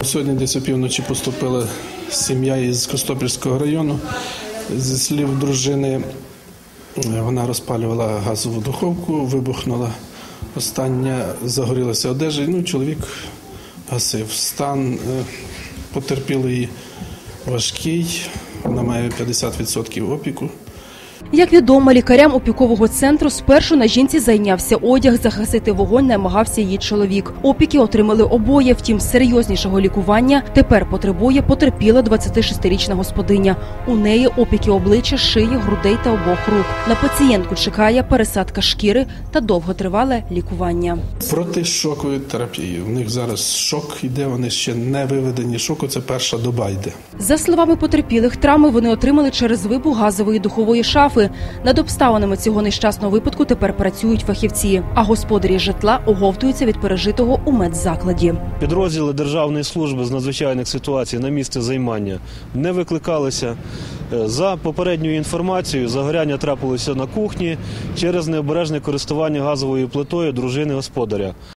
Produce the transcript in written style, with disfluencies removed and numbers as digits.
Сьогодні десь опівночі поступила сім'я із Костопільського району. Зі слів дружини, вона розпалювала газову духовку, вибухнула остання, загорілася одежа, чоловік гасив. Стан потерпілої важкий, вона має 50% опіку. Як відомо, лікарям опікового центру спершу на жінці зайнявся одяг, загасити вогонь намагався її чоловік. Опіки отримали обоє, втім серйознішого лікування тепер потребує потерпіла 26-річна господиня. У неї опіки обличчя, шиї, грудей та обох рук. На пацієнтку чекає пересадка шкіри та довготривале лікування. Протишокові терапії. У них зараз шок йде, вони ще не виведені шоку, це перша доба йде. За словами потерпілих, травми вони отримали через вибух газової духової шафи. Над обставинами цього нещасного випадку тепер працюють фахівці, а господарі житла оговтуються від пережитого у медзакладі. Підрозділи Державної служби з надзвичайних ситуацій на місце займання не викликалися. За попередньою інформацією, загоряння трапилося на кухні через необережне користування газовою плитою дружини господаря.